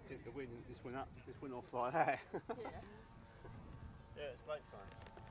tip the wind, this went up, this went off like that. Yeah. Yeah, it's great fun.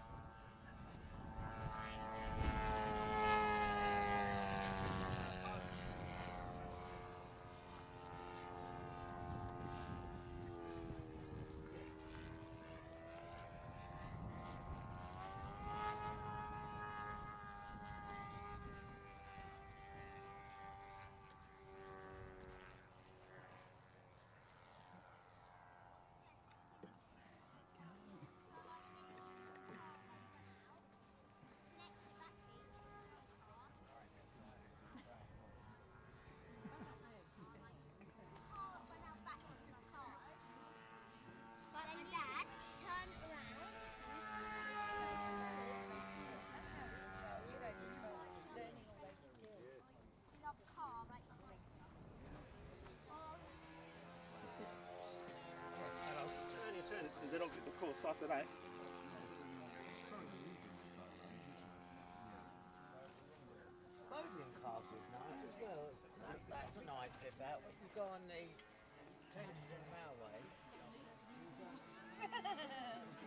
And they don't get the course after that. Modelling classes nice as well. That's a nice trip out. If you go on the Thames and Railway.